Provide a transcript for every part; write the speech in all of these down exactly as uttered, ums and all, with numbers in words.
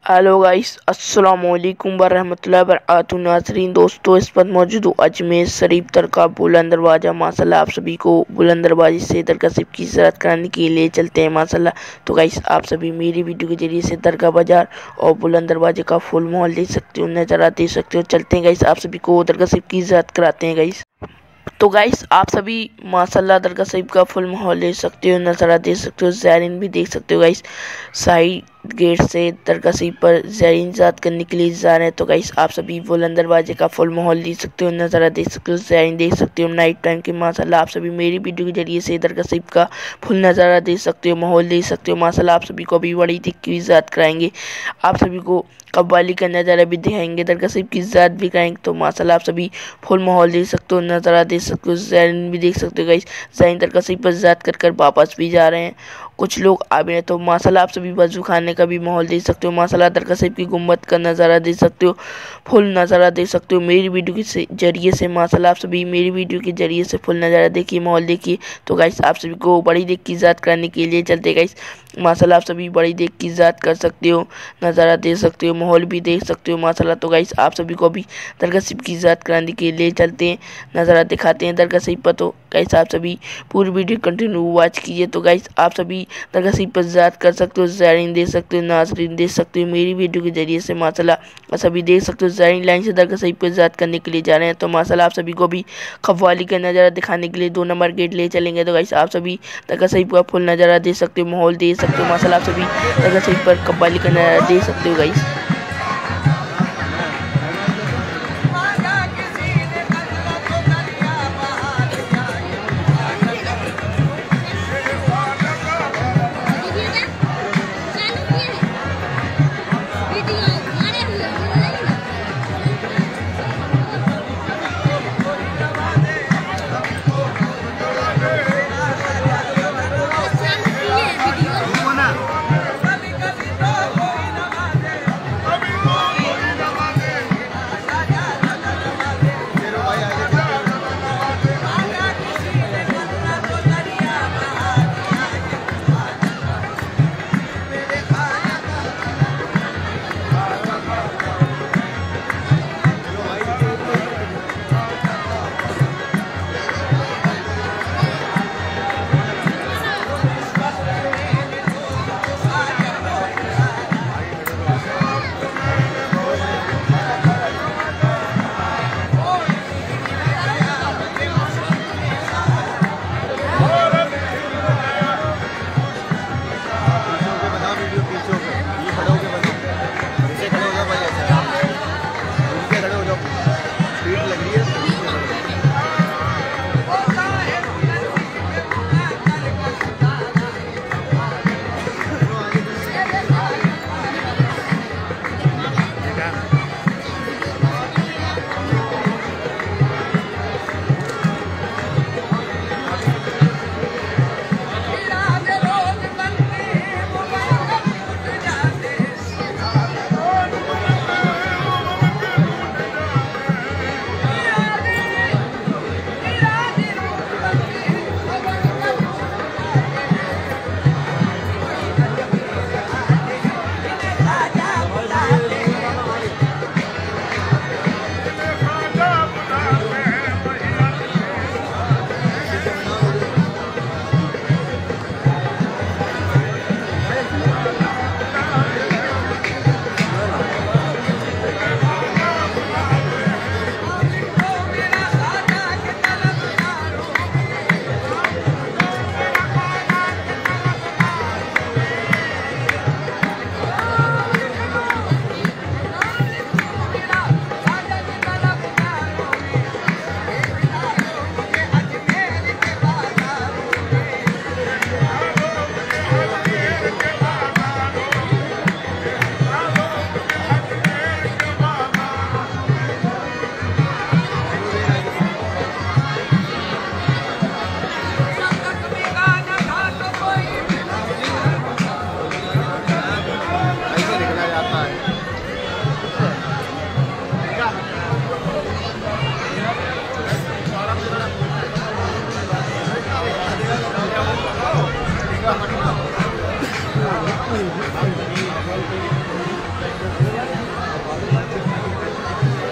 Hello guys, अस्सलाम वालेकुम वरहमतुल्लाहि वबरकातुहू। नाज़रीन दोस्तों, इस पर मौजूद हूँ अजमेर शरीफ दरगाह बुलंद दरवाज़ा। माशाल्लाह आप सभी को बुलंद दरवाजे से दरगाह शरीफ की ज़ियारत कराने के लिए चलते हैं माशाल्लाह। तो गाइस आप सभी मेरी वीडियो के जरिए से दरगाह बाजार और बुलंद दरवाजे का फुल माहौल देख सकते हो, नज़ारा देख सकते हो। चलते हैं गाइस, आप सभी को दरगाह शरीफ की ज़ियारत कराते हैं गाइस। तो गाइस आप सभी माशाल्लाह दरगाह शरीफ का फुल माहौल देख सकते हो, नज़ारा देख सकते हो, ज़ायरीन भी देख सकते हो गाइस। साइड गेट से दरगाह शरीफ पर ज़ायरीन ज़ियारत करने के लिए जा रहे हैं। तो गाइस आप सभी बुलंद दरवाजे का फुल माहौल देख सकते हो, नज़ारा देख सकते हो, ज़ायरीन देख सकते हो नाइट टाइम के। माशाल्लाह आप सभी मेरी वीडियो के जरिए से दरगाह शरीफ का फुल नज़ारा देख सकते हो, माहौल देख सकते हो। माशाल्लाह आप सभी को अभी बड़ी दिख की ज़ियारत कराएंगे, आप सभी को कव्वाली का नज़ारा भी दिखाएंगे, दरगाह शरीफ की ज़ियारत भी कराएंगे। तो माशाल्लाह आप सभी फुल माहौल देख सकते हो, नज़ारा देख सकते हो, ज़ायरीन भी देख सकते हो गाइस। ज़ायरीन दरगाह शरीफ पर ज़ियारत कर कर वापस भी जा रहे हैं, कुछ लोग आ भी रहे हैं। तो माशाल्लाह आप सभी वज़ू खाने का भी माहौल देख सकते हो, माशाल्लाह दरगाह शरीफ की गुंबद का नज़ारा देख सकते हो, फुल नज़ारा देख सकते हो मेरी वीडियो के जरिए से। माशाल्लाह आप सभी मेरी वीडियो के जरिए से फुल नज़ारा देखिए, माहौल देखिए। तो गाइस आप सभी को बड़ी देख की ज़ियारत करने के लिए चलते गाइस। माशाल्लाह आप सभी बड़ी देख की ज़ियारत कर सकते हो, नज़ारा देख सकते हो, माहौल भी देख सकते हो माशाल्लाह। तो गाइस आप सभी को अभी दरगाह शरीफ की ज़ियारत कराने के लिए चलते हैं, नज़ारा दिखाते हैं दरगाह शरीफ पर। तो गाइस आप सभी पूरी वीडियो कंटिन्यू वॉच कीजिए। तो गाइस आप सभी दरगाह शरीफ पर ज़ियारत कर सकते हो, ज़ायरीन देख सकते हो, नाज़रीन देख सकते हो मेरी वीडियो के जरिए से। माशाल्लाह सभी देख सकते हो ज़ायरीन लाइन से दरगाह शरीफ पर ज़ियारत करने के लिए जा रहे हैं। तो माशाल्लाह आप सभी को भी कव्वाली का नज़ारा दिखाने के लिए दो नंबर गेट ले चलेंगे। तो गाइस आप सभी दरगाह शरीफ का फुल नज़ारा देख सकते हो, माहौल देख सकते हो। माशाल्लाह आप सभी दरगाह शरीफ पर कव्वाली का नज़ारा देख सकते हो गाइस।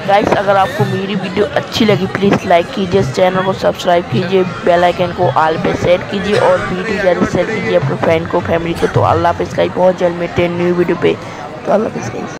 गाइस अगर आपको मेरी वीडियो अच्छी लगी प्लीज़ लाइक कीजिए, इस चैनल को सब्सक्राइब कीजिए, बेल आइकन को ऑल पे सेट कीजिए और वीडियो ज़्यादा शेयर कीजिए अपने फ्रेंड को, फैमिली को। तो अल्लाह हाफ़िज़ गाइस, बहुत जल्द मिलते हैं न्यू वीडियो पे। तो अल्लाह हाफ़िज़ गाइस।